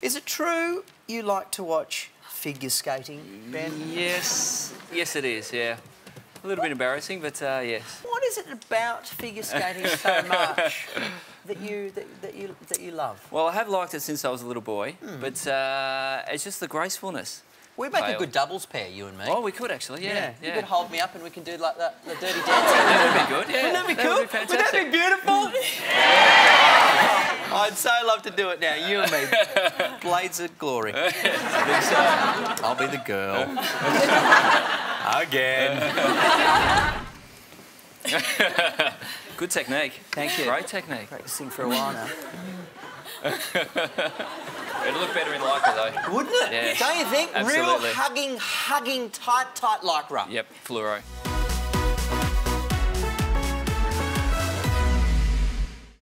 Is it true you like to watch figure skating, Ben? Yes. Yes, it is, yeah. A little bit embarrassing, but yes. What is it about figure skating so much that you love? Well, I have liked it since I was a little boy, but it's just the gracefulness. We make a good doubles pair, you and me. Oh, we could actually, yeah. You could hold me up and we can do like the dirty dancing. That would be good, yeah. Wouldn't that be cool? That would be fantastic. Would that be beautiful? I'd so love to do it now, you and me. Blades of glory. I think so. I'll be the girl. Again. Good technique. Thank you. Great technique. Practicing for a while now. It'd look better in lycra, though. Wouldn't it? Yeah. Don't you think? Absolutely. Real hugging, tight lycra. Yep, fluoro.